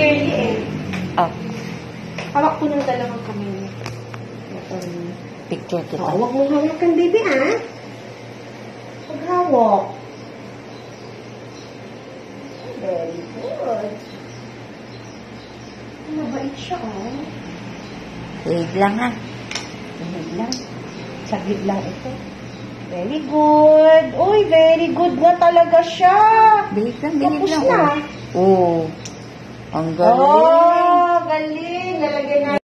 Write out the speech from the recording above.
girly eh. Ah, Hawak ko ng dalawang kamay niya. picture kita. Huwag mong hawakan, baby, ah. Huwag hawak. Very good. Mabait siya, oh. Wait lang ha. Saglit lang. Saglit lang ito. Very good. Uy, very good nga talaga siya. Bilis lang, bilis Tapos lang. na. Oh. Ang galing. Oh, galing. Lalagyan na.